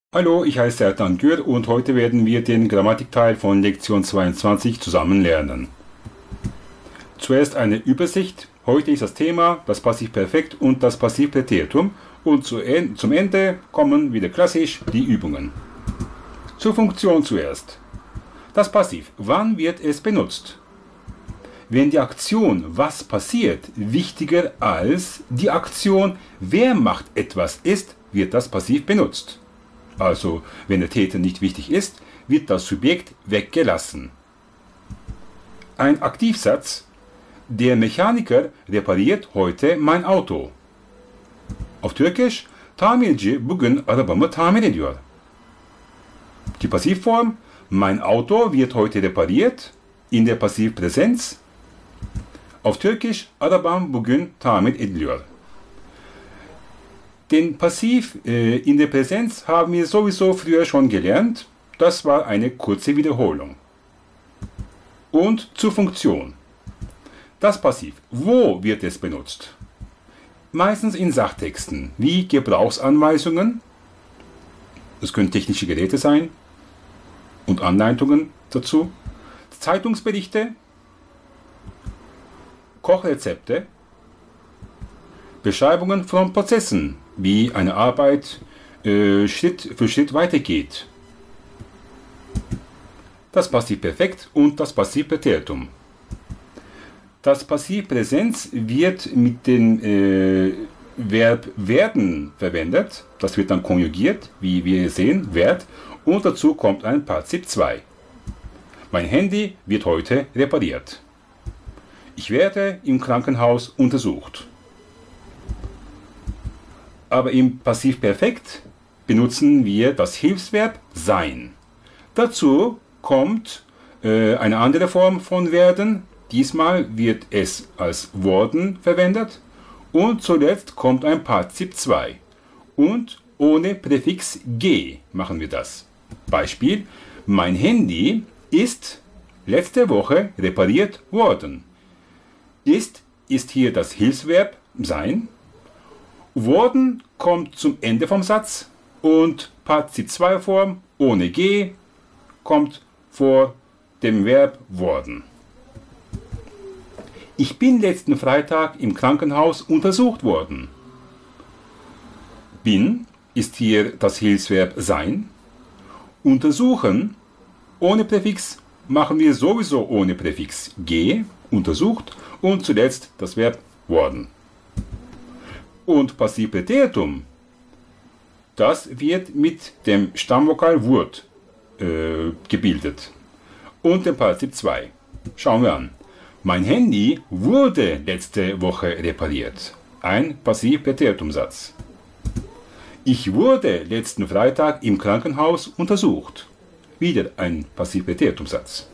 Hallo, ich heiße Ertan Gür und heute werden wir den Grammatikteil von Lektion 22 zusammen lernen. Zuerst eine Übersicht. Heute ist das Thema das Passivperfekt und das Passivpräteritum und zum Ende kommen wieder klassisch die Übungen. Zur Funktion zuerst. Das Passiv. Wann wird es benutzt? Wenn die Aktion was passiert wichtiger als die Aktion wer macht etwas ist, wird das Passiv benutzt. Also, wenn der Täter nicht wichtig ist, wird das Subjekt weggelassen. Ein Aktivsatz. Der Mechaniker repariert heute mein Auto. Auf Türkisch, tamirci bugün arabamı tamir ediyor. Die Passivform, mein Auto wird heute repariert, in der Passivpräsenz. Auf Türkisch, arabam bugün tamir ediliyor. Den Passiv in der Präsenz haben wir sowieso früher schon gelernt. Das war eine kurze Wiederholung. Und zur Funktion. Das Passiv. Wo wird es benutzt? Meistens in Sachtexten, wie Gebrauchsanweisungen. Das können technische Geräte sein und Anleitungen dazu. Zeitungsberichte, Kochrezepte, Beschreibungen von Prozessen, wie eine Arbeit Schritt für Schritt weitergeht. Das Passivperfekt und das Passivpräteritum. Das Passivpräsenz wird mit dem Verb werden verwendet. Das wird dann konjugiert, wie wir sehen, werd. Und dazu kommt ein Partizip 2. Mein Handy wird heute repariert. Ich werde im Krankenhaus untersucht. Aber im Passivperfekt benutzen wir das Hilfsverb sein. Dazu kommt eine andere Form von werden. Diesmal wird es als worden verwendet. Und zuletzt kommt ein Partizip 2. Und ohne Präfix G machen wir das. Beispiel, mein Handy ist letzte Woche repariert worden. Ist hier das Hilfsverb sein. Worden kommt zum Ende vom Satz und Partizip 2 Form ohne G kommt vor dem Verb worden. Ich bin letzten Freitag im Krankenhaus untersucht worden. Bin ist hier das Hilfsverb sein. Untersuchen ohne Präfix machen wir sowieso ohne Präfix G, untersucht und zuletzt das Verb worden. Und Passivpräteritum, das wird mit dem Stammvokal Wurd gebildet. Und dem Partizip 2. Schauen wir an. Mein Handy wurde letzte Woche repariert. Ein Passivpräteritumsatz. Ich wurde letzten Freitag im Krankenhaus untersucht. Wieder ein Passivpräteritumsatz.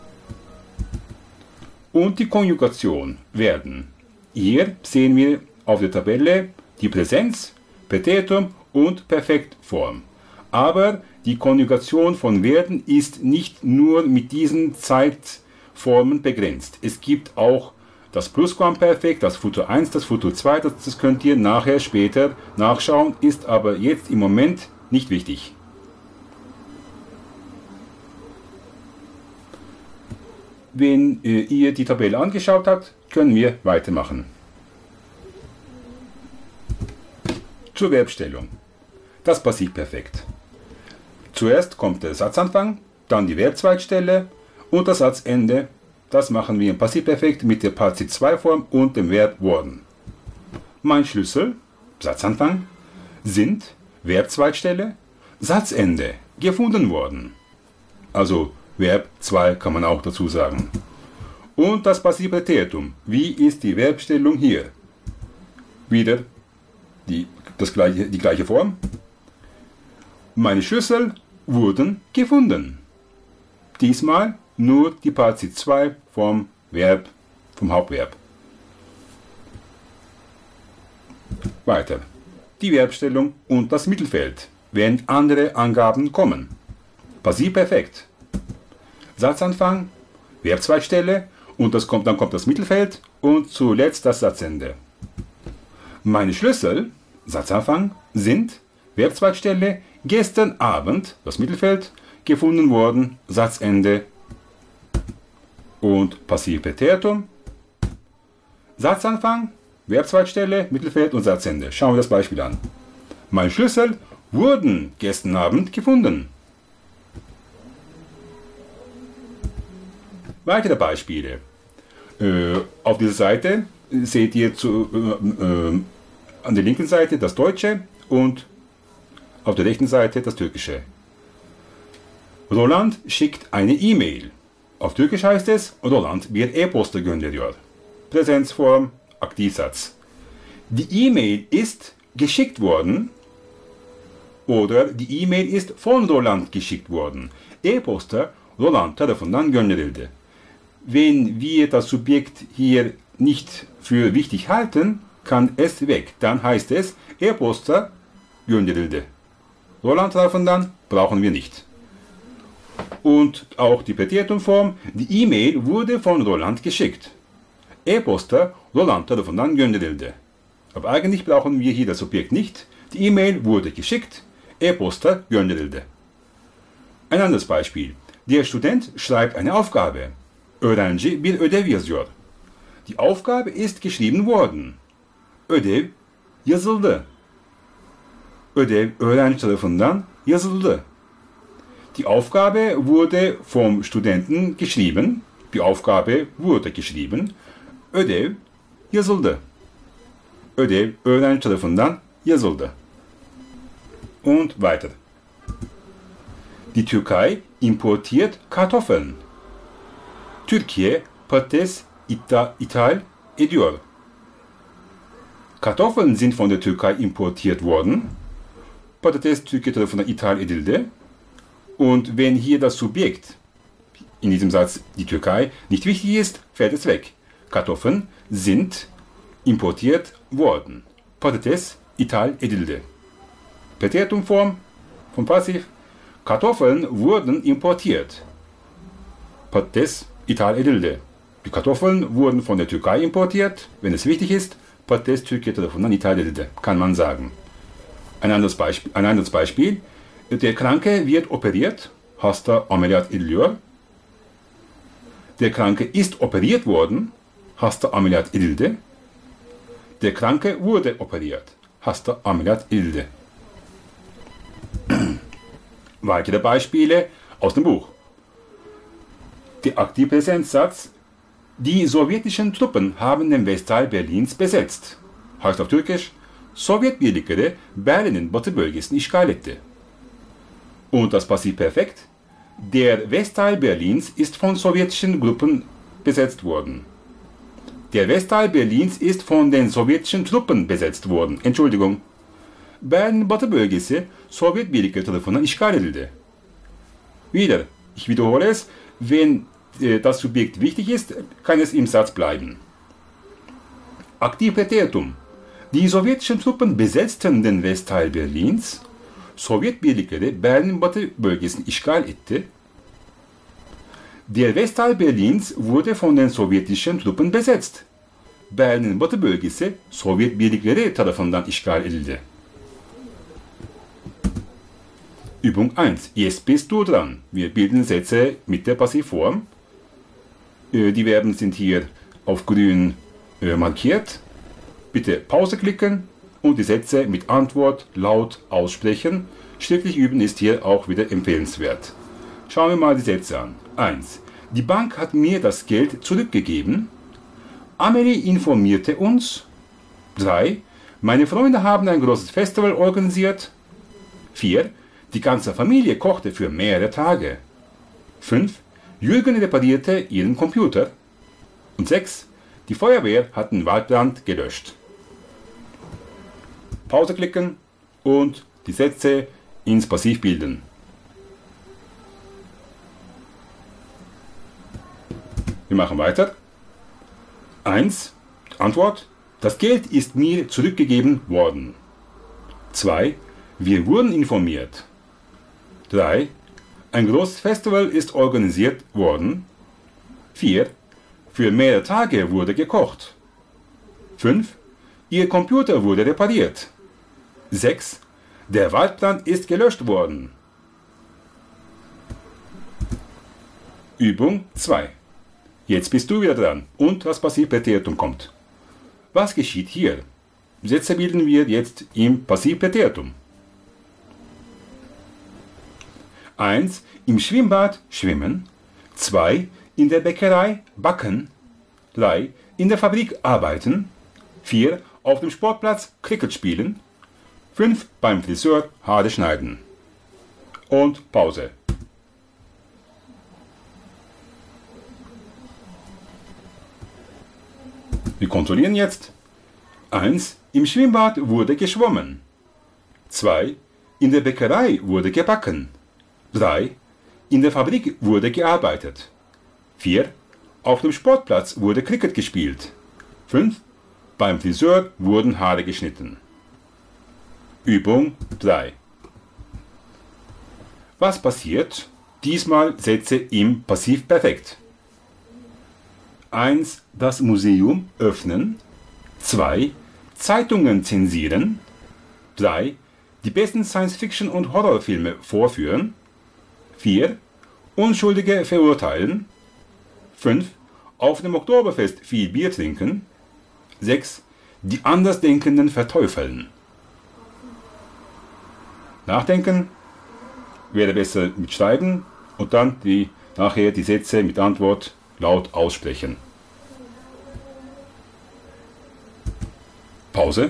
Und die Konjugation werden. Hier sehen wir auf der Tabelle die Präsenz, Präteritum und Perfektform. Aber die Konjugation von werden ist nicht nur mit diesen Zeitformen begrenzt. Es gibt auch das Plusquamperfekt, das Futur 1, das Futur 2, das könnt ihr nachher später nachschauen, ist aber jetzt im Moment nicht wichtig. Wenn ihr die Tabelle angeschaut habt, können wir weitermachen. Zur Verbstellung. Das Passivperfekt. Zuerst kommt der Satzanfang, dann die Verbzweitstelle und das Satzende. Das machen wir im Passivperfekt mit der Partizip 2 Form und dem Verb worden. Mein Schlüssel, Satzanfang, sind Verbzweitstelle, Satzende, gefunden worden. Also Verb 2 kann man auch dazu sagen. Und das Passivpräteritum. Wie ist die Verbstellung hier? Wieder die gleiche Form. Meine Schlüssel wurden gefunden. Diesmal nur die Partizip 2 vom Verb, vom Hauptverb. Weiter. Die Verbstellung und das Mittelfeld, wenn andere Angaben kommen. Passivperfekt. Satzanfang, Verbzweitstelle und dann kommt das Mittelfeld und zuletzt das Satzende. Meine Schlüssel, Satzanfang, sind Verbzweitstelle Gestern Abend, das Mittelfeld, gefunden worden, Satzende und Passivpräteritum. Satzanfang, Verbzweitstelle, Mittelfeld und Satzende. Schauen wir das Beispiel an. Mein Schlüssel wurden gestern Abend gefunden. Weitere Beispiele. Auf dieser Seite seht ihr an der linken Seite das Deutsche und auf der rechten Seite das Türkische. Roland schickt eine E-Mail. Auf Türkisch heißt es, Roland bir e-posta gönderiyor. Präsenzform, Aktivsatz. Die E-Mail ist geschickt worden oder die E-Mail ist von Roland geschickt worden. E-posta Roland tarafından gönderildi. Wenn wir das Subjekt hier nicht für wichtig halten, kann es weg. Dann heißt es e-posta gönderildi. Roland tarafından brauchen wir nicht. Und auch die Präteritumform, die E-Mail wurde von Roland geschickt. E-posta Roland tarafından gönderildi. Aber eigentlich brauchen wir hier das Subjekt nicht. Die E-Mail wurde geschickt. E-posta gönderildi. Ein anderes Beispiel. Der Student schreibt eine Aufgabe. Öğrenci bir ödev yazıyor. Die Aufgabe ist geschrieben worden. Ödev yazıldı. Ödev öğrenci tarafından yazıldı. Die Aufgabe wurde vom Studenten geschrieben. Die Aufgabe wurde geschrieben. Ödev yazıldı. Ödev öğrenci tarafından yazıldı. Und weiter. Die Türkei importiert Kartoffeln. Türkiye patates ithal ediyor. Kartoffeln sind von der Türkei importiert worden. Patates Türkiye tarafından ithal edildi. Und wenn hier das Subjekt, in diesem Satz die Türkei, nicht wichtig ist, fällt es weg. Kartoffeln sind importiert worden. Patates ithal edildi. Präteritumform vom Passiv. Kartoffeln wurden importiert. Patates ithal edildi. Die Kartoffeln wurden von der Türkei importiert. Wenn es wichtig ist, Patates Türkiye tarafından ithal edildi, kann man sagen. Ein anderes Beispiel. Der Kranke wird operiert. Hasta ameliyat ediliyor. Der Kranke ist operiert worden. Hasta ameliyat edildi. Der Kranke wurde operiert. Hasta ameliyat edildi. Weitere Beispiele aus dem Buch. Der Aktivpräsenzsatz. Die sowjetischen Truppen haben den Westteil Berlins besetzt. Heißt auf Türkisch, Sowjet birlikleri Berlin'in batı bölgesini işgal etti. Und das Passivperfekt. Der Westteil Berlins ist von sowjetischen Gruppen besetzt worden. Der Westteil Berlins ist von den sowjetischen Truppen besetzt worden. Entschuldigung. Berlin batı bölgesi Sovyet birlikleri tarafından işgal edildi. Wieder, ich wiederhole es, wenn das Subjekt wichtig ist, kann es im Satz bleiben. Aktivpräteritum. Die sowjetischen Truppen besetzten den Westteil Berlins. Sovyet birlikleri Berlin batı bölgesini işgal etti. Der Westteil Berlins wurde von den sowjetischen Truppen besetzt. Berlin batı bölgesi Sovyet birlikleri tarafından işgal edildi. Übung 1. Jetzt bist du dran. Wir bilden Sätze mit der Passivform. Die Verben sind hier auf grün markiert. Bitte Pause klicken und die Sätze mit Antwort laut aussprechen. Schriftlich üben ist hier auch wieder empfehlenswert. Schauen wir mal die Sätze an. 1. Die Bank hat mir das Geld zurückgegeben. Amelie informierte uns. 3. Meine Freunde haben ein großes Festival organisiert. 4. Die ganze Familie kochte für mehrere Tage. 5. Jürgen reparierte ihren Computer. Und 6. Die Feuerwehr hat den Waldbrand gelöscht. Pause klicken und die Sätze ins Passiv bilden. Wir machen weiter. 1. Antwort. Das Geld ist mir zurückgegeben worden. 2. Wir wurden informiert. 3. Ein großes Festival ist organisiert worden. 4. Für mehrere Tage wurde gekocht. 5. Ihr Computer wurde repariert. 6. Der Waldbrand ist gelöscht worden. Übung 2. Jetzt bist du wieder dran und das Passivpräteritum kommt. Was geschieht hier? Sätze bilden wir jetzt im Passivpräteritum. 1. Im Schwimmbad schwimmen. 2. In der Bäckerei backen. 3. In der Fabrik arbeiten. 4. Auf dem Sportplatz Cricket spielen. 5. Beim Friseur Haare schneiden. Und Pause. Wir kontrollieren jetzt. 1. Im Schwimmbad wurde geschwommen. 2. In der Bäckerei wurde gebacken. 3. In der Fabrik wurde gearbeitet. 4. Auf dem Sportplatz wurde Cricket gespielt. 5. Beim Friseur wurden Haare geschnitten. Übung 3. Was passiert? Diesmal Sätze im Passivperfekt. 1. Das Museum öffnen. 2. Zeitungen zensieren. 3. Die besten Science-Fiction- und Horrorfilme vorführen. 4. Unschuldige verurteilen. 5. Auf dem Oktoberfest viel Bier trinken. 6. Die Andersdenkenden verteufeln. Nachdenken wäre besser mit Schreiben und dann nachher die Sätze mit Antwort laut aussprechen. Pause.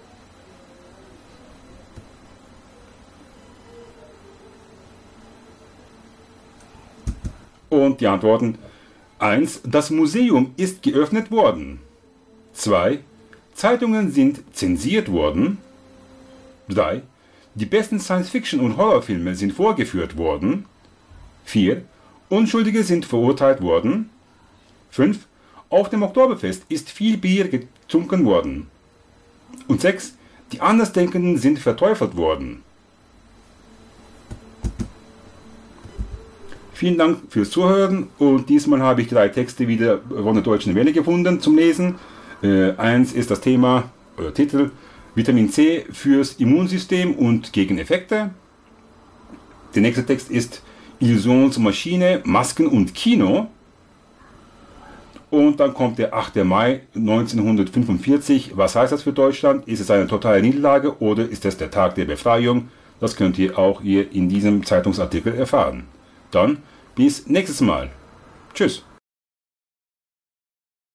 Und die Antworten. 1. Das Museum ist geöffnet worden. 2. Zeitungen sind zensiert worden. 3. Die besten Science-Fiction- und Horrorfilme sind vorgeführt worden. 4. Unschuldige sind verurteilt worden. 5. Auf dem Oktoberfest ist viel Bier getrunken worden. Und 6. Die Andersdenkenden sind verteufelt worden. Vielen Dank fürs Zuhören und diesmal habe ich 3 Texte wieder von der Deutschen Welle gefunden zum Lesen. 1 ist das Thema oder Titel Vitamin C fürs Immunsystem und gegen Effekte. Der nächste Text ist Illusionsmaschine, Masken und Kino. Und dann kommt der 8. Mai 1945. Was heißt das für Deutschland? Ist es eine totale Niederlage oder ist es der Tag der Befreiung? Das könnt ihr auch hier in diesem Zeitungsartikel erfahren. Dann bis nächstes Mal. Tschüss.